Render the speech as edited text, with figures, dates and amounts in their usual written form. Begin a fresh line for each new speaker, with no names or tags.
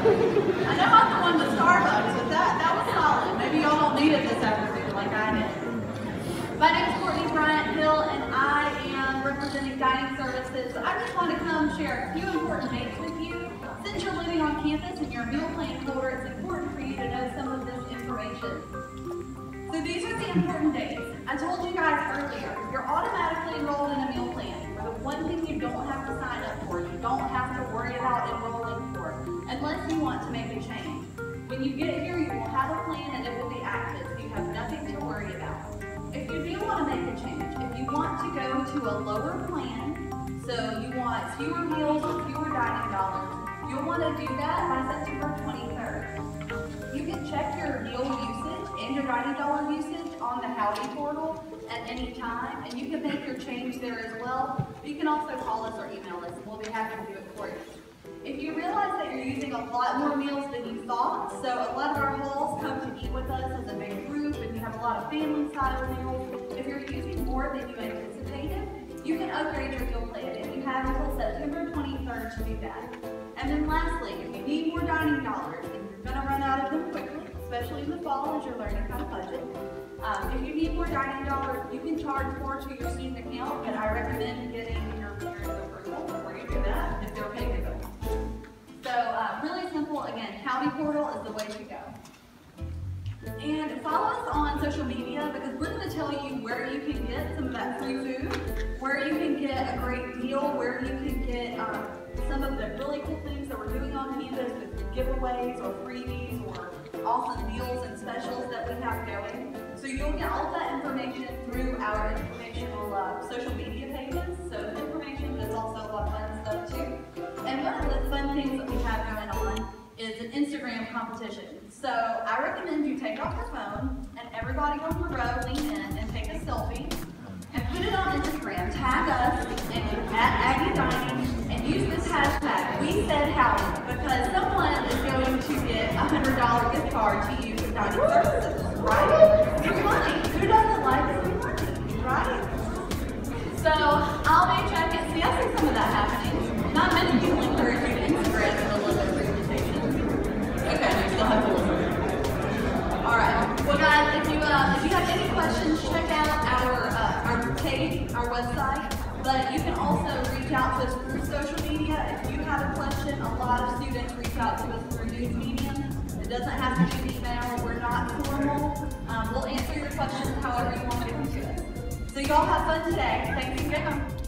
I know I'm the one with Starbucks, but that was solid. Maybe y'all don't need it this afternoon like I did. My name is Courtney Bryant Hill, and I am representing Dining Services. I just want to come share a few important dates with you. Since you're living on campus and you're a meal plan holder, it's important for you to know some of this information. So these are the important dates. I told you guys earlier, you're automatically enrolled in a meal plan. The one thing you don't have to sign up for, you don't have to worry about enrolling for, unless you want to make a change. When you get here, you will have a plan and it will be active, so you have nothing to worry about. If you do want to make a change, if you want to go to a lower plan, so you want fewer meals or fewer dining dollars, you'll want to do that by September 23rd. You can check your meal usage and your dining dollar usage on the Howdy portal at any time, and you can make your change there as well. But you can also call us or email us, and we'll be happy to do it for you. If you realize that you're using a lot more meals than you thought, so a lot of our halls come to eat with us as a big group, and you have a lot of family-style meals. If you're using more than you anticipated, you can upgrade your meal plan, and you have until September 23rd to do that. And then lastly, if you need more dining dollars, and you're going to run out of them quickly, especially in the fall as you're learning how to budget, if you need more dining dollars, you can charge more to your student account, but I recommend getting your parents' approval before you do that, if they're okay with it. So really simple, again, Howdy portal is the way to go. And follow us on social media, because we're going to tell you where you can get some of that free food, where you can get a great deal, where you can get some of the really cool things that we're doing on campus with giveaways or freebies or awesome deals and specials that we have going. So you'll get all that information through our informational social media pages. So information, but it's also a lot of fun stuff too. And one of the fun things that we have going on is an Instagram competition. So I recommend you take off your phone and everybody on the row lean in and take a selfie and put it on Instagram. Tag us and at Aggie Dining and use this hashtag, We Said Howdy, because someone is going to get a $100 gift card to use with Dining Services, right? Free money. Who doesn't like free money, right? So I'll be checking. See, I see some of that happening. Not many people encourage you to Instagram in the little presentation. Okay, you still have to listen. All right. Well, guys, if you have any questions, check out our page, our website. But you can also reach out to us through social media. If you have a question, a lot of students reach out to us through news medium. It doesn't have to be email. We're not formal. We'll answer your questions however you want to get them to us. So y'all have fun today. Thanks for coming.